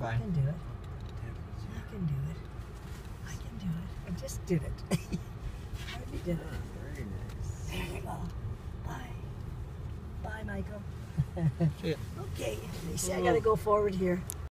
fine. I can do it. I can do it. I can do it. I just did it. I already did it. Very nice. There you go. Bye. Bye, Michael. Yeah. Okay, Lacey, I gotta go forward here.